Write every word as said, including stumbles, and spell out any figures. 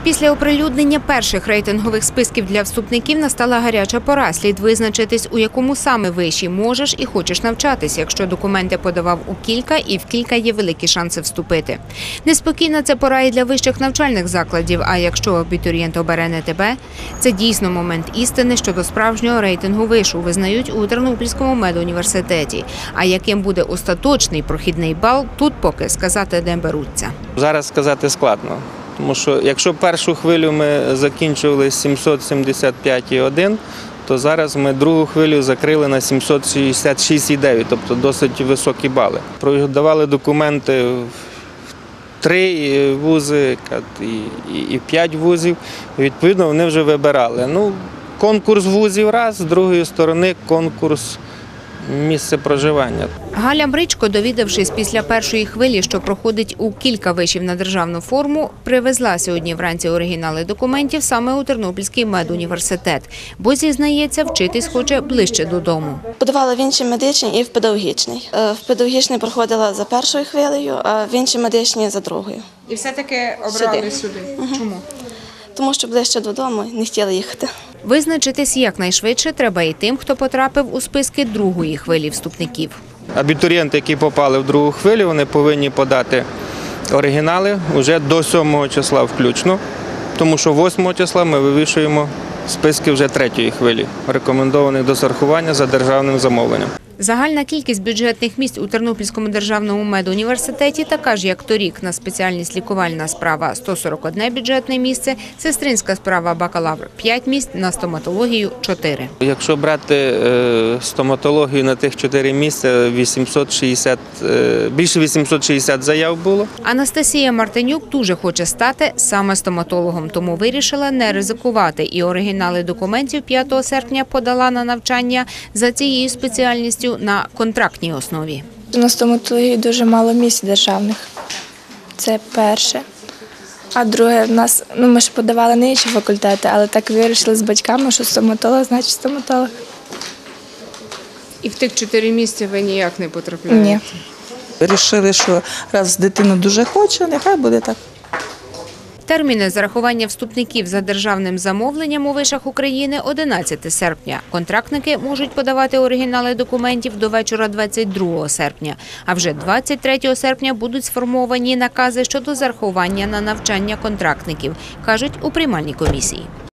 Після оприлюднення перших рейтингових списків для вступників настала гаряча пора. Слід визначитись, у якому саме виші можеш і хочеш навчатись, якщо документи подавав у кілька і в кілька є великі шанси вступити. Неспокійна це пора і для вищих навчальних закладів, а якщо абітурієнт обере не тебе, це дійсно момент істини щодо справжнього рейтингу вишу, визнають у Тернопільському медуніверситеті. А яким буде остаточний прохідний бал, тут поки сказати не беруться. Зараз сказати складно. Тому що якщо першу хвилю ми закінчували сімсот сімдесят п'ять цілих один, то зараз ми другу хвилю закрили на сімсот шістдесят шість цілих дев'ять, тобто досить високі бали. Продавали документи в три вузи і п'ять вузів, і відповідно вони вже вибирали. Ну, конкурс вузів раз, з другої сторони конкурс місце проживання. Галя Мричко, довідавшись після першої хвилі, що проходить у кілька вишів на державну форму, привезла сьогодні вранці оригінали документів саме у Тернопільський медуніверситет, бо, зізнається, вчитись хоче ближче додому. Подавала в інший медичний і в педагогічний. В педагогічний проходила за першою хвилею, а в інший медичний за другою. І все-таки обрали сюди? сюди. Угу. Чому? Тому що ближче додому не хотіла їхати. Визначитись якнайшвидше треба і тим, хто потрапив у списки другої хвилі вступників. Абітурієнти, які попали в другу хвилю, вони повинні подати оригінали вже до сьомого числа включно, тому що восьмого числа ми вивішуємо списки вже третьої хвилі, рекомендованих до зарахування за державним замовленням. Загальна кількість бюджетних місць у Тернопільському державному медуніверситеті така ж, як торік. На спеціальність лікувальна справа – сто сорок одне бюджетне місце, сестринська справа бакалавр – п'ять місць, на стоматологію – чотири. Якщо брати стоматологію на тих чотири місця, вісімсот шістдесят, більше вісімсот шістдесят заяв було. Анастасія Мартинюк дуже хоче стати саме стоматологом, тому вирішила не ризикувати. І оригінали документів п'ятого серпня подала на навчання за цією спеціальністю на контрактній основі. На стоматології дуже мало місць державних. Це перше. А друге, в нас, ну, ми ж подавали на інші факультети, але так вирішили з батьками, що стоматолог, значить стоматолог. І в тих чотири місця ви ніяк не потрапляєте? Ні. Вирішили, що раз дитина дуже хоче, нехай буде так. Терміни зарахування вступників за державним замовленням у вишах України – одинадцяте серпня. Контрактники можуть подавати оригінали документів до вечора двадцять другого серпня. А вже двадцять третього серпня будуть сформовані накази щодо зарахування на навчання контрактників, кажуть у приймальній комісії.